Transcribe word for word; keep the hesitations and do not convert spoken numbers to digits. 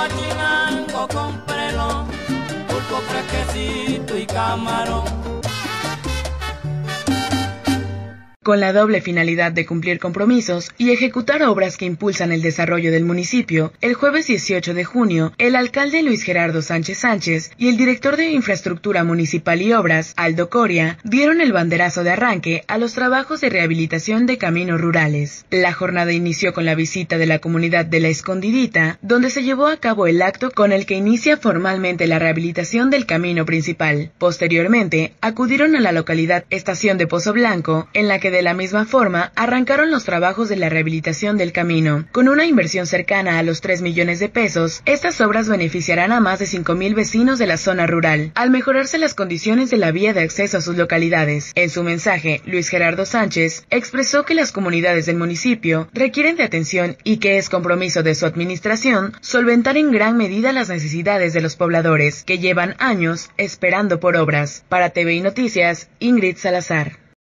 Huachinango con prelón, pulpo fresquecito y camarón. Con la doble finalidad de cumplir compromisos y ejecutar obras que impulsan el desarrollo del municipio, el jueves dieciocho de junio, el alcalde Luis Gerardo Sánchez Sánchez y el director de Infraestructura Municipal y Obras, Aldo Coria, dieron el banderazo de arranque a los trabajos de rehabilitación de caminos rurales. La jornada inició con la visita de la comunidad de La Escondidita, donde se llevó a cabo el acto con el que inicia formalmente la rehabilitación del camino principal. Posteriormente, acudieron a la localidad Estación de Pozo Blanco, en la que de la misma forma arrancaron los trabajos de la rehabilitación del camino. Con una inversión cercana a los tres millones de pesos, estas obras beneficiarán a más de cinco mil vecinos de la zona rural, al mejorarse las condiciones de la vía de acceso a sus localidades. En su mensaje, Luis Gerardo Sánchez expresó que las comunidades del municipio requieren de atención y que es compromiso de su administración solventar en gran medida las necesidades de los pobladores, que llevan años esperando por obras. Para T V y Noticias, Ingrid Salazar.